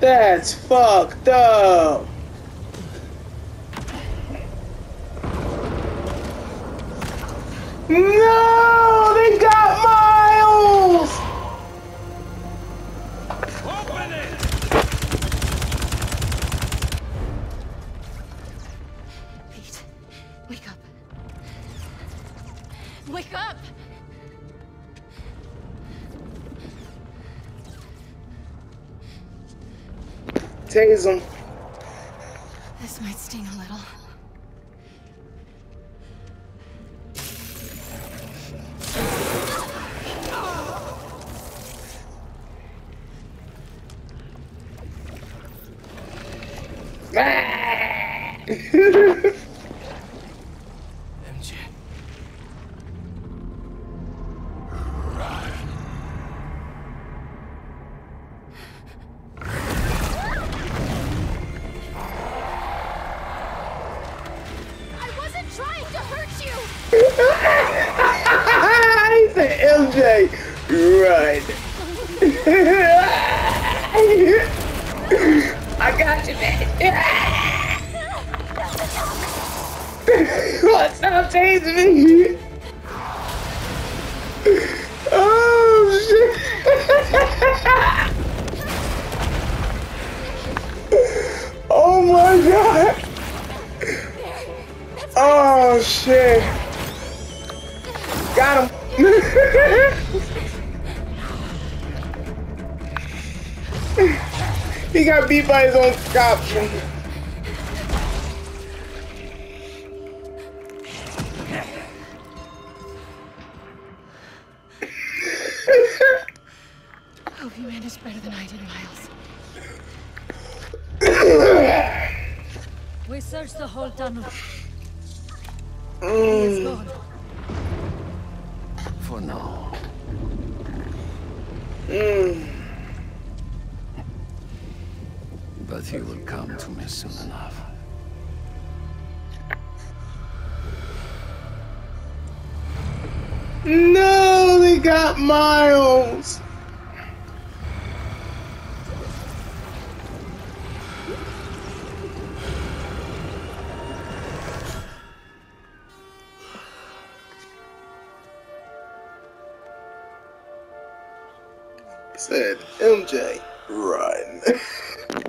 That's fucked up. No, they got Miles. Open it! Pete, wake up. Wake up! Tase him. This might sting a little. MJ. I wasn't trying to hurt you! He said, MJ, run. I got you, man. What? Stop tasing me. Oh, shit. Oh, my God. Oh, shit. Got him. He got beat by his own cops. I hope you managed better than I did, Miles. We searched the whole tunnel. He is gone. For now. But he will come to me soon enough. No, they got Miles. Said MJ, run.